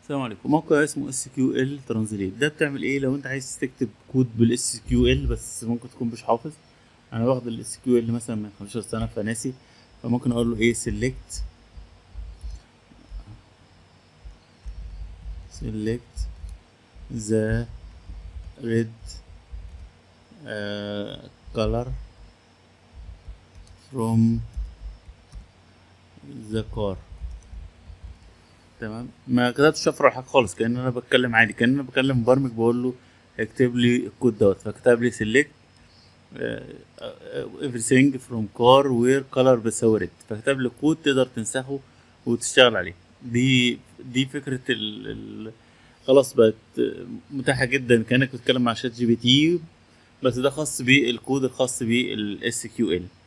السلام عليكم. موقع اسمه اس كيو ال ترانزليت، ده بتعمل ايه لو انت عايز تكتب كود بالاس كيو ال بس ممكن تكون مش حافظ. انا واخد الاس كيو ال مثلا من 15 سنه فناسي، فممكن اقول له ايه select the red color from the car. تمام، ما كتبتش شفره ولا حاجه خالص، كأن انا بتكلم عادي، كأن انا بكلم مبرمج بقول له اكتب لي الكود دوت، فكتب لي select everything from car where color بتساوي ريد، فكتب لي كود تقدر تنسخه وتشتغل عليه. دي فكرة خلاص بقت متاحة جدا، كأنك بتتكلم مع شات جي بي تي، بس ده خاص بالكود الخاص بالاس كيو ال.